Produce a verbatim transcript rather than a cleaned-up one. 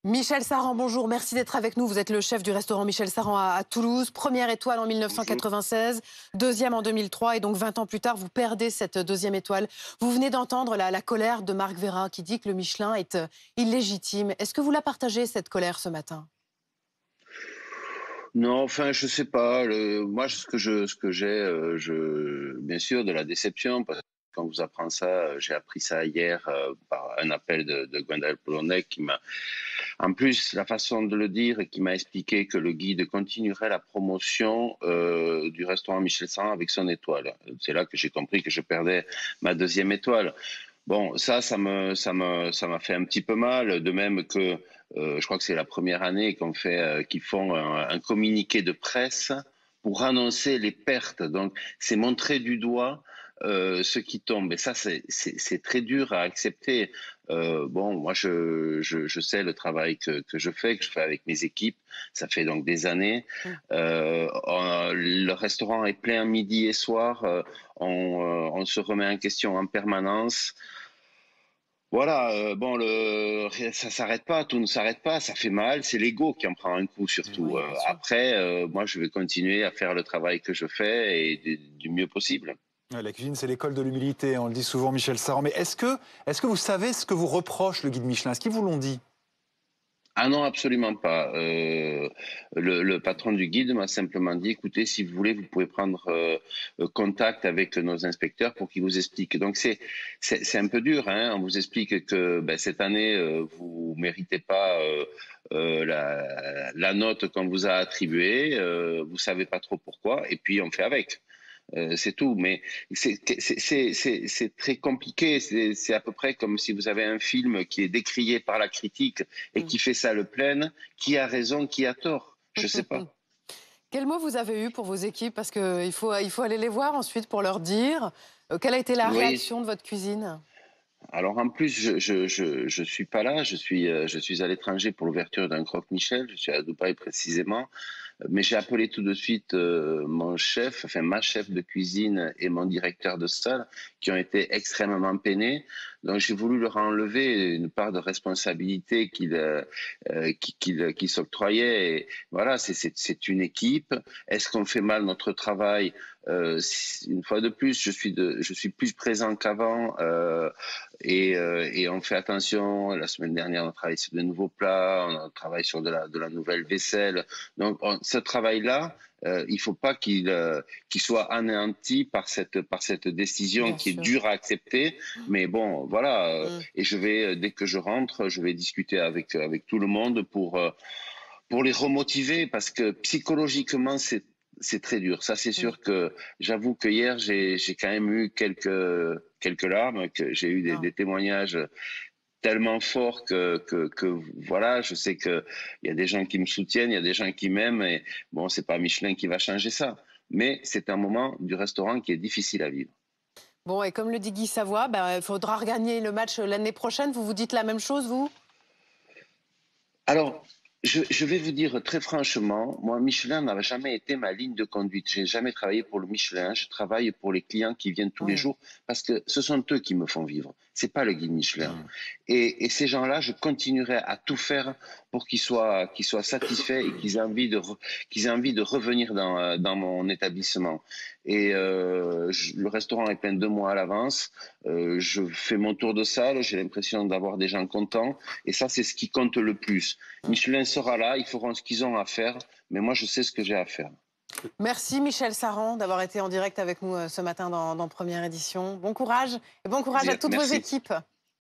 Michel Saran, bonjour, merci d'être avec nous. Vous êtes le chef du restaurant Michel Saran à, à Toulouse. Première étoile en mille neuf cent quatre-vingt-seize, deuxième en deux mille trois et donc vingt ans plus tard, vous perdez cette deuxième étoile. Vous venez d'entendre la, la colère de Marc Veyrat qui dit que le Michelin est euh, illégitime. Est-ce que vous la partagez, cette colère, ce matin? Non, enfin, je sais pas. Le- moi, ce que je, ce que j'ai, euh, je, bien sûr, de la déception, parce que quand on vous apprend ça, euh, j'ai appris ça hier euh, par un appel de, de Gwendolen Polonais qui m'a, en plus, la façon de le dire, qui m'a expliqué que le guide continuerait la promotion euh, du restaurant Michel Saran avec son étoile. C'est là que j'ai compris que je perdais ma deuxième étoile. Bon, ça, ça me, ça me, ça m'a fait un petit peu mal. De même que, euh, je crois que c'est la première année qu'on fait, euh, qu'ils font un, un communiqué de presse pour annoncer les pertes. Donc, c'est montrer du doigt euh, ce qui tombe. Et ça, c'est, c'est, c'est très dur à accepter. Euh, bon, moi, je, je, je sais le travail que, que je fais, que je fais avec mes équipes. Ça fait donc des années. Mm. Euh, on- le restaurant est plein midi et soir. Euh, on, euh, on se remet en question en permanence. Voilà, euh, bon, le, ça s'arrête pas, tout ne s'arrête pas, ça fait mal, c'est l'ego qui en prend un coup surtout. Oui, Euh, bien sûr. après, euh, moi, je vais continuer à faire le travail que je fais et du, du mieux possible. Ouais, la cuisine, c'est l'école de l'humilité, on le dit souvent, Michel Saran. Mais est-ce que, est-ce que vous savez ce que vous reproche le guide Michelin? Est-ce qu'ils vous l'ont dit? Ah non, absolument pas. Euh, le, le patron du guide m'a simplement dit, écoutez, si vous voulez, vous pouvez prendre euh, euh, contact avec nos inspecteurs pour qu'ils vous expliquent. Donc c'est c'est c'est un peu dur, hein. On vous explique que ben, cette année euh, vous méritez pas euh, euh, la, la note qu'on vous a attribuée. Euh, vous savez pas trop pourquoi, et puis on fait avec. Euh, c'est tout, mais c'est c'est- c'est- c'est- c'est très compliqué. C'est c'est à peu près comme si vous avez un film qui est décrié par la critique et Mm. qui fait ça le plein. Qui a raison, qui a tort? Je sais pas. Quel mot vous avez eu pour vos équipes? Parce qu'il faut, il faut aller les voir ensuite pour leur dire. Euh, quelle a été la Oui. réaction de votre cuisine? Alors en plus, je je je, je suis pas là. Je suis euh, je suis à l'étranger pour l'ouverture d'un croque-Michel. Je suis à Dubaï précisément. Mais j'ai appelé tout de suite euh, mon chef, enfin ma chef de cuisine et mon directeur de salle, qui ont été extrêmement peinés. Donc j'ai voulu leur enlever une part de responsabilité qu'ils euh, euh, qu'ils qu'ils s'octroyaient. Et voilà, c'est c'est c'est une équipe. Est-ce qu'on fait mal notre travail? Euh, si- une fois de plus, je suis de je suis plus présent qu'avant. Euh, et, euh, et on fait attention. La semaine dernière, on a travaillé sur de nouveaux plats, on travaille sur de la, de la nouvelle vaisselle. Donc, on- ce travail-là, euh, il faut pas qu'il euh, qu'il soit anéanti par cette, par cette décision Bien qui est sûr. dure à accepter. Mais bon, voilà. euh, Mm. et je vais, euh, dès que je rentre, je vais discuter avec, avec tout le monde pour, euh, pour les remotiver parce que psychologiquement, c'est c'est très dur. Ça, c'est Mm. sûr que j'avoue que hier, j'ai j'ai quand même eu quelques quelques larmes, que j'ai eu des, Non. des témoignages tellement forts que, que que voilà, je sais que il y a des gens qui me soutiennent, il y a des gens qui m'aiment et bon, c'est pas Michelin qui va changer ça, mais c'est un moment du restaurant qui est difficile à vivre. Bon, et comme le dit Guy Savoie, ben, il faudra regagner le match l'année prochaine. Vous vous dites la même chose, vous? Alors, je, je vais vous dire très franchement, moi, Michelin n'a jamais été ma ligne de conduite. J'ai jamais travaillé pour le Michelin. Je travaille pour les clients qui viennent tous les Oui. jours parce que ce sont eux qui me font vivre. C'est pas le guide Michelin. Mm. Et, et ces gens-là, je continuerai à tout faire pour qu'ils soient, qu'ils soient satisfaits et qu'ils aient envie de, re- qu'ils aient envie de revenir dans, euh, dans mon établissement. Et euh, je- le restaurant est plein deux mois à l'avance. Euh, je fais mon tour de salle. J'ai l'impression d'avoir des gens contents. Et ça, c'est ce qui compte le plus. Michelin sera là, ils feront ce qu'ils ont à faire, mais moi je sais ce que j'ai à faire. Merci Michel Saran d'avoir été en direct avec nous euh, ce matin dans, dans Première Édition. Bon courage et bon courage à toutes vos Merci. équipes.